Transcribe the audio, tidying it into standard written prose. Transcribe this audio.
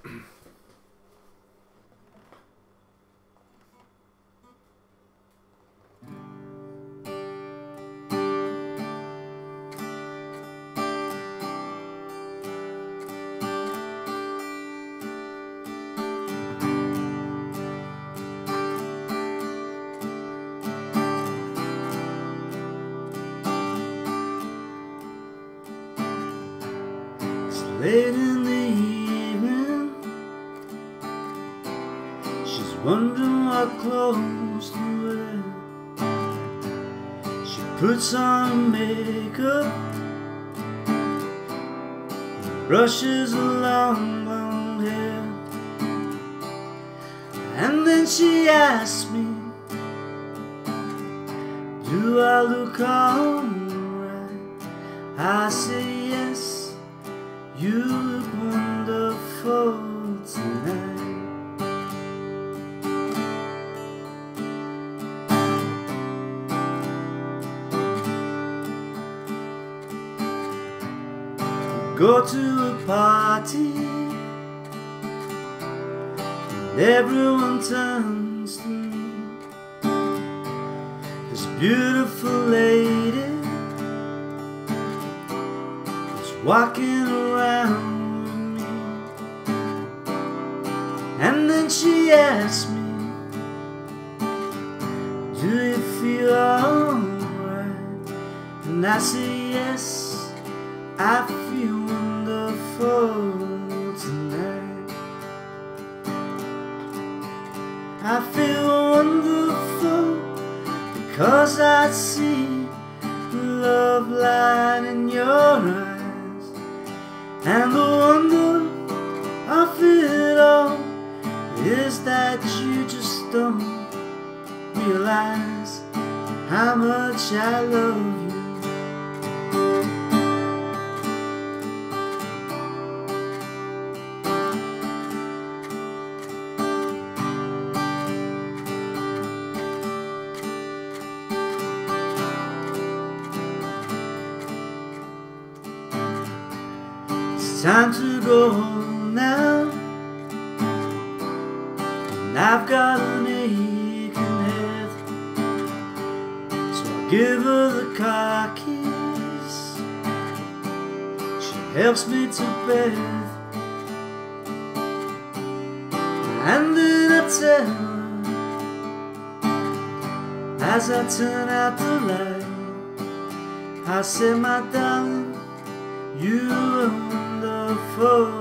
Late in the evening, she's wondering what clothes to wear. She puts on makeup, brushes her long blonde hair, and then she asks me, do I look alright? I say yes. You look wonderful tonight. Go to a party and everyone turns to me. This beautiful lady walking around with me, and then she asks me, do you feel alright? And I say yes, I feel wonderful tonight. I feel wonderful because I see the love light in your eyes. And the wonder of it all is that you just don't realize how much I love you. It's time to go home now, and I've got an aching head, so I give her the car keys. She helps me to bed, and then I tell her, as I turn out the light, I say, my darling, you are wonderful